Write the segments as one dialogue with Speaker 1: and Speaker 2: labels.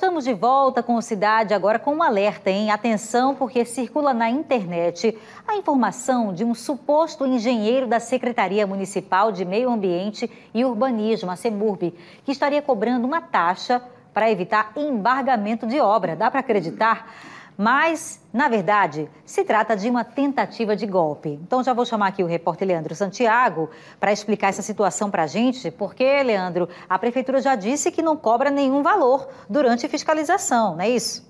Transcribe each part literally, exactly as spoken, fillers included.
Speaker 1: estamos de volta com o Cidade, agora com um alerta, hein? Atenção, porque circula na internet a informação de um suposto engenheiro da Secretaria Municipal de Meio Ambiente e Urbanismo, a CEMURB, que estaria cobrando uma taxa para evitar embargamento de obra. Dá para acreditar? Mas, na verdade, se trata de uma tentativa de golpe. Então, já vou chamar aqui o repórter Leandro Santiago para explicar essa situação para a gente, porque, Leandro, a Prefeitura já disse que não cobra nenhum valor durante a fiscalização, não é isso?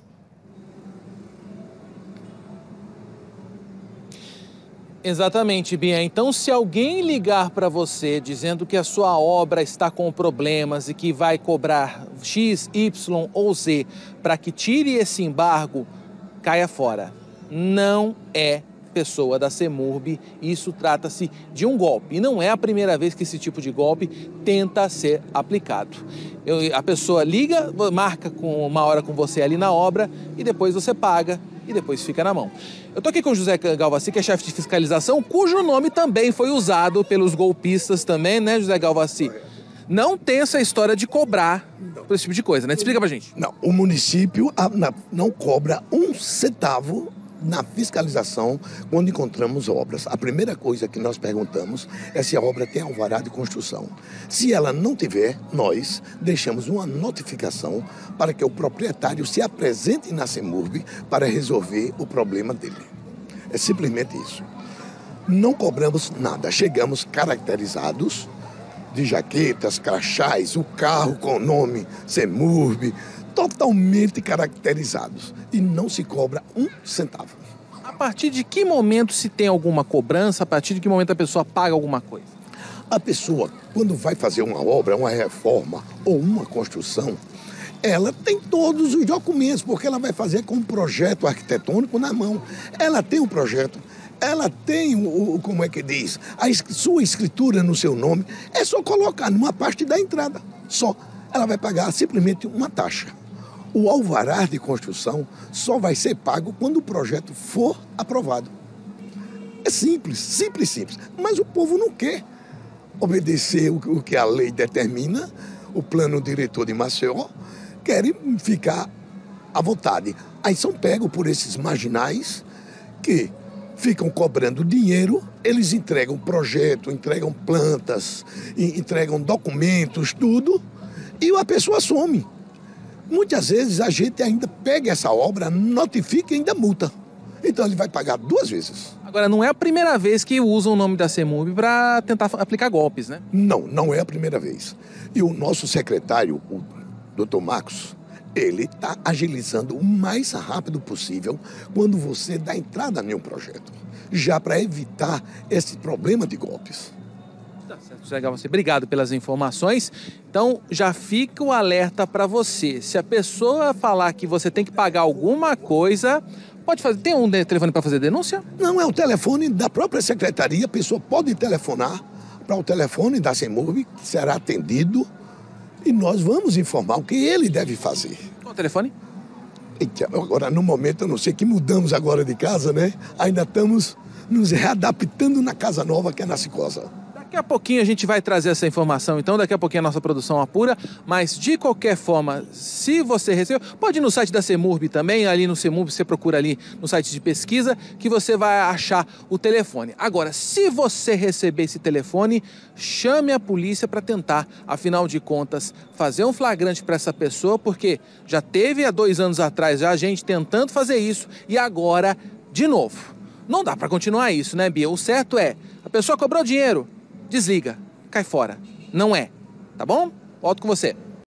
Speaker 2: Exatamente, Bia. Então, se alguém ligar para você dizendo que a sua obra está com problemas e que vai cobrar X, Y ou Z para que tire esse embargo, caia fora. Não é pessoa da CEMURB, isso trata-se de um golpe. E não é a primeira vez que esse tipo de golpe tenta ser aplicado. Eu, a pessoa liga, marca com uma hora com você ali na obra e depois você paga e depois fica na mão. Eu tô aqui com o José Galvassi, que é chefe de fiscalização, cujo nome também foi usado pelos golpistas também, né, José Galvassi? Não tem essa história de cobrar por esse tipo de coisa, né? Explica pra gente.
Speaker 3: Não, o município não cobra um centavo na fiscalização quando encontramos obras. A primeira coisa que nós perguntamos é se a obra tem alvará de construção. Se ela não tiver, nós deixamos uma notificação para que o proprietário se apresente na CEMURB para resolver o problema dele. É simplesmente isso. Não cobramos nada, chegamos caracterizados de jaquetas, crachás, o carro com o nome CEMURB, totalmente caracterizados. E não se cobra um centavo.
Speaker 2: A partir de que momento se tem alguma cobrança? A partir de que momento a pessoa paga alguma coisa?
Speaker 3: A pessoa, quando vai fazer uma obra, uma reforma ou uma construção, ela tem todos os documentos, porque ela vai fazer com um projeto arquitetônico na mão. Ela tem um projeto. Ela tem, o, como é que diz, a sua escritura no seu nome, é só colocar numa parte da entrada, só. Ela vai pagar simplesmente uma taxa. O alvará de construção só vai ser pago quando o projeto for aprovado. É simples, simples, simples. Mas o povo não quer obedecer o que a lei determina, o plano diretor de Maceió, querem ficar à vontade. Aí são pegos por esses marginais que ficam cobrando dinheiro, eles entregam projeto, entregam plantas, entregam documentos, tudo, e a pessoa some. Muitas vezes a gente ainda pega essa obra, notifica e ainda multa. Então ele vai pagar duas vezes.
Speaker 2: Agora, não é a primeira vez que usam o nome da CEMURB para tentar aplicar golpes, né?
Speaker 3: Não, não é a primeira vez. E o nosso secretário, o doutor Marcos, ele está agilizando o mais rápido possível quando você dá entrada em um projeto, já para evitar esse problema de golpes.
Speaker 2: Tá certo, José Galvassi. Obrigado pelas informações. Então, já fica o alerta para você. Se a pessoa falar que você tem que pagar alguma coisa, pode fazer. Tem um telefone para fazer denúncia?
Speaker 3: Não, é o telefone da própria secretaria. A pessoa pode telefonar para o telefone da CEMURB, que será atendido. E nós vamos informar o que ele deve fazer.
Speaker 2: Qual o telefone?
Speaker 3: Eita, agora, no momento, eu não sei que mudamos agora de casa, né? Ainda estamos nos readaptando na casa nova, que é na Cicosa.
Speaker 2: Daqui a pouquinho a gente vai trazer essa informação, então daqui a pouquinho a nossa produção apura, mas de qualquer forma, se você recebeu, pode ir no site da CEMURB também, ali no CEMURB, você procura ali no site de pesquisa, que você vai achar o telefone. Agora, se você receber esse telefone, chame a polícia para tentar, afinal de contas, fazer um flagrante para essa pessoa, porque já teve há dois anos atrás já a gente tentando fazer isso e agora, de novo. Não dá para continuar isso, né, Bia? O certo é, a pessoa cobrou dinheiro, desliga, cai fora. Não é, tá bom? Volto com você.